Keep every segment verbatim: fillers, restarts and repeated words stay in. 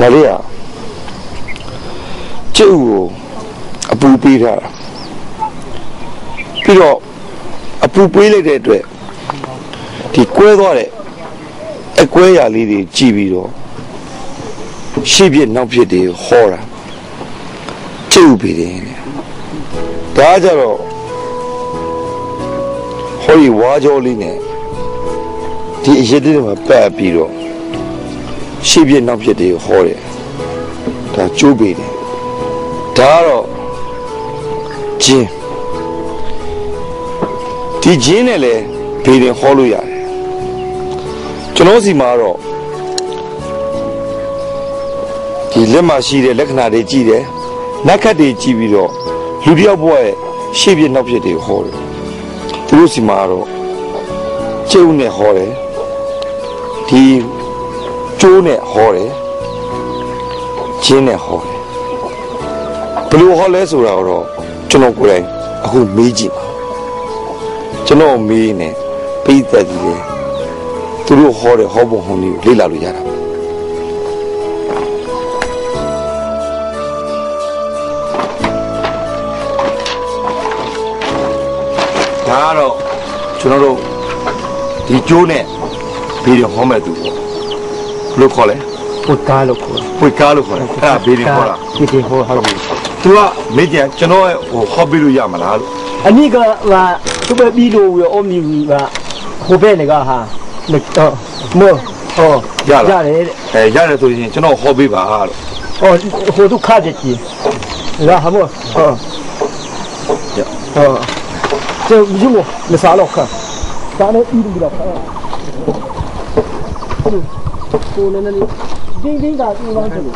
ဒါလေးอ่ะကျုပ်ကိုအပူပေးထားတာပြီးတော့အပူပေးလိုက်တဲ့အတွက်ဒီကွဲသွားတဲ့အကွဲရာလေးတွေကြည့်ပြီးတော့ရှေ့ပြစ်နောက်ပြစ်တွေဟောတာကျုပ်ပြီးတယ်ဒါကြတော့ဟောဒီဝါကြောလေးနဲ့ဒီအရေးလေးတွေမှာပတ်ပြီးတော့ရှေ့ပြစ်နောက်ပြစ်တွေဟောတယ်ဒါကျိုးပြီးတယ်ဒါကတော့ဂျင်းဒီဂျင်းနဲ့လည်းဘေးရင်ဟောလို့ရတယ်ကျွန်တော်စီမှာတော့ဒီလက်မှာရှိတဲ့လက္ခဏာတွေကြည့်တယ်နက်ခတ်တွေကြည့်ပြီးတော့လူတစ်ယောက်ဘဝရဲ့ရှေ့ပြနောက်ပြတွေဟောတယ်သူတို့စီမှာတော့ကျုပ်နဲ့ဟောတယ်ဒီကျိုးနဲ့ဟောတယ်ဂျင်းနဲ့ဟောတယ်ဘယ်လိုဟောလဲဆိုတာတော့ကျွန်တော်ကိုယ်တိုင်အခုမေးကြည့်ပါကျွန်တော်မေးနေပြီးသက်ကြီးလေသူတို့ဟောတဲ့ဟောပုံဟောနည်းကိုလေ့လာလို့ရတာဒါကတော့ကျွန်တော်တို့ဒီကျိုးနဲ့ဘေးရဟောမဲ့သူပေါ့ဘယ်လိုခေါ်လဲပွေကားလို့ခေါ်ပွေကားလို့ခေါ်တယ်အဲ့ဒါဘေးရဟောတာဘေးရဟောဟုတ်ပြီသူကမေးကြကျွန်တော်ဟိုဟောပြီးလို့ရမလားလို့အနည်းကဟာသူပဲပြီးလို့ရအောင်မြည်ကဟိုဘက်နေကဟာတော့မောဟောရလားရတယ်အဲရတယ်ဆိုရင်ကျွန်တော်ဟောပေးပါလို့ဟောဟိုသူခါကြည့်လာဟာမောဟောဟော这用我没啥了看，咱那一路的看，嗯，我那那里，顶顶个地方去了。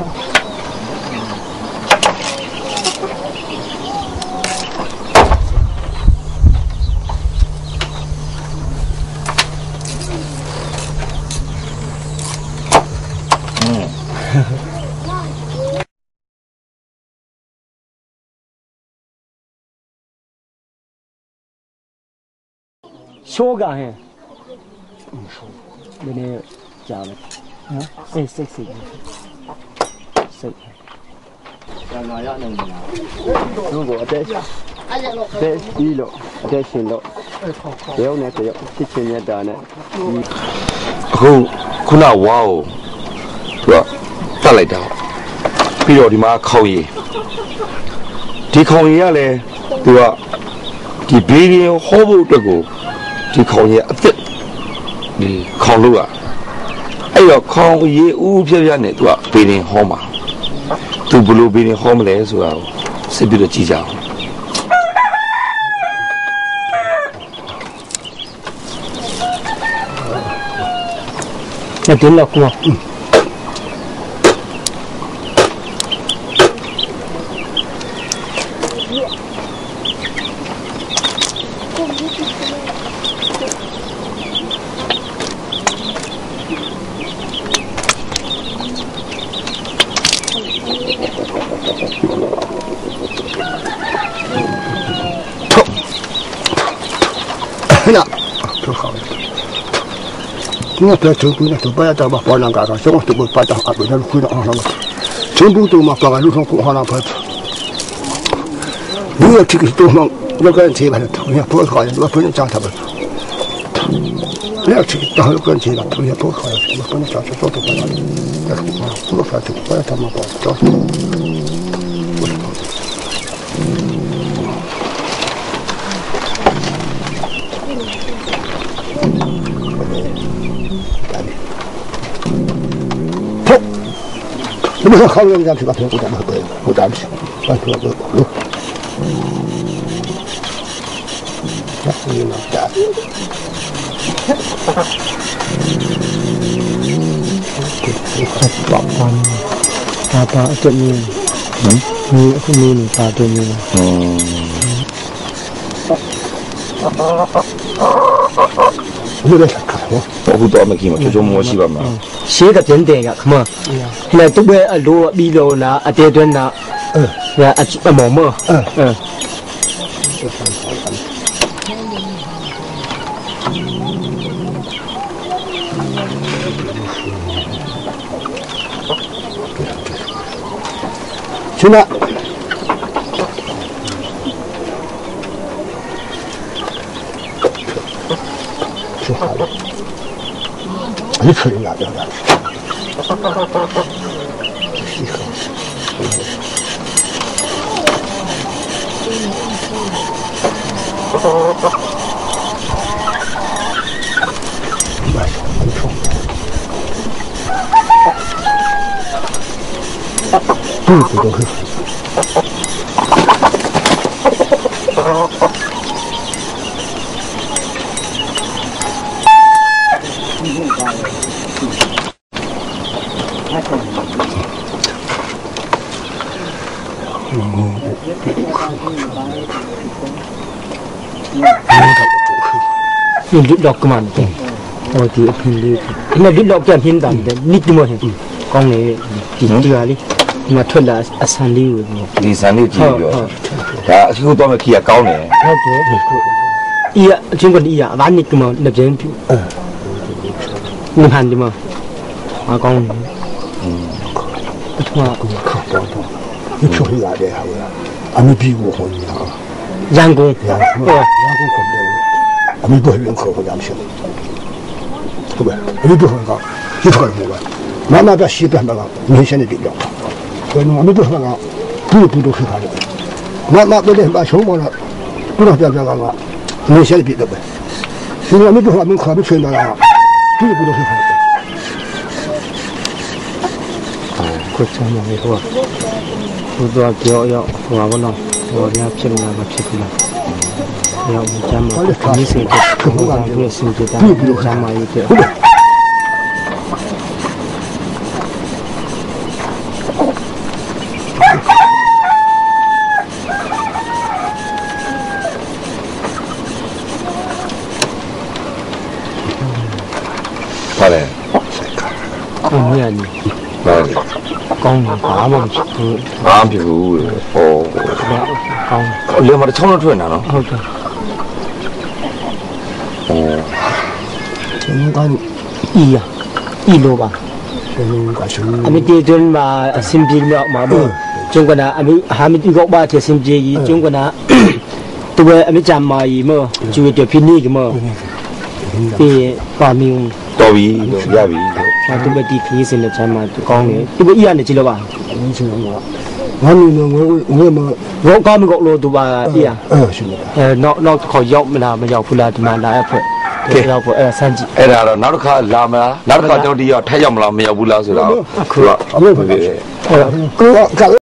说干嘿，嗯，说，那那讲了，啊，哎，谁谁谁，干嘛呀？那你啊？如果在在一楼，在新楼，有呢有，七千年的呢。 အခုခုနဝါကိုသူကတက်လိုက်တာပြီးတော့ဒီမှာခေါင်းရည်ဒီခေါင်းရည်ကလည်းသူကဒီဘေးရင်ဟောဖို့အတွက်ကိုဒီခေါင်းရည်အသက်ဒီခေါင်းလို့อ่ะအဲ့တော့ခေါင်းရည်ဦးပြပြနဲ့သူကဘေးရင်ဟောမှာသူဘလို့ဘေးရင်ဟောမလဲဆိုတာကိုစစ်ပြီးတော့ကြည့်ကြအောင်那点了锅。 那多好。那这成都那都不要到嘛，包那个个，什么都不把到啊，不然回到啊那个，成都都嘛，把个路上过好那拍。你要这个多嘛，那个人车吧，头也不好呀，我不能讲他们。你要这个到那个人车吧，头也不好呀，我不能讲说说都不好。但是嘛，我反正不要他们包，找。你们好人家去把票给咱们回，回咱们去，把票给我。那你能干？ bảo quan bà bà chuyện gì như không như này bà chuyện gì như đây là cả không tôi tôi mà khi mà tôi cho mua gì mà xí cái tiền tiền cả không mà này tôi bây ở lúa bị lúa là ở tiền tuyên là là ở mỏ mơ 现在。就好了，一吹呀，这样。肚子都是。 นี่ดิบดอกกมันเต็มโอ้ดีพินดีนี่ดิบดอกแก้มพินตันเต็มนิดเดียวเห็นกองนี้ดีเดือดเลยมาทุนละอสันดีอยู่ဒီစံလေးကြည့်ပြီးတော့ဒါအခုတော့မခီကကောင်းတယ်ဟုတ်တယ်อีอ่ะจริงกว่าอีอ่ะบ้านนี่ก็มันนับเจนพี่เออนี่พันดิมั้งมากองอืมทั่ว靠多多你说一下的好了俺们比我好一点阳光阳光阳光可没有俺们不会任何不良性对不对俺们不会搞一块不管妈妈不要洗不要那个明显的比较所以俺们不会搞步步都是他的妈妈不能把穷忙了不能不要这个了明显的比对不对所以俺们不会俺们可不吹那个步步都是他的ก็จะมองไม่ทั่วตัวเกี่ยวเยอะหัวก็น้องหัวเนี้ยเชื่อมกันแบบเชื่อมกันเยอะมันจำมาคือมีสิ่งที่คือมันเพื่อสิ่งที่ตั้งจำมาอยู่เยอะอะไรอันนี้อันนี้กองบ้ามันคือบ้าผิวโอ้กองเรื่องมันช่องรถด้วยนะเนาะโอเคโอ้现在อีอ่ะอีโลบ้าอันนี้ที่จนมาสิมพีมามาบ่จงกว่านะอันนี้หาไม่ที่ก็บ้าที่สิมพีจงกว่านะตัวอันนี้จำมาอีมั้งชีวิตเดียวพินี่กันมั้งที่ป่ามิวတော်ပြီရပြီအဲသူပဲဒီခီးစင်တဲ့ချမ်းမှာကောင်းတယ်သူပဲအီရနေကြည့်လို့ပါ我知道我我你呢我我嘛我ကောင်းမကောလို့သူပါအီရเออ是的အဲနောက်နောက်ခေါ်ရောက်မလားမရောက်ဘူးလားဒီမှာလာရဖွဲ့ကဲရောက်ဖွဲ့အဲစမ်းကြည့်အဲ့ဒါတော့နောက်တစ်ခါလာမလားနောက်တစ်ခါတော့ဒီရောက်ထက်ရောက်မလားမရောက်ဘူးလားဆိုတော့အခုကအမေပဲအဲကိုက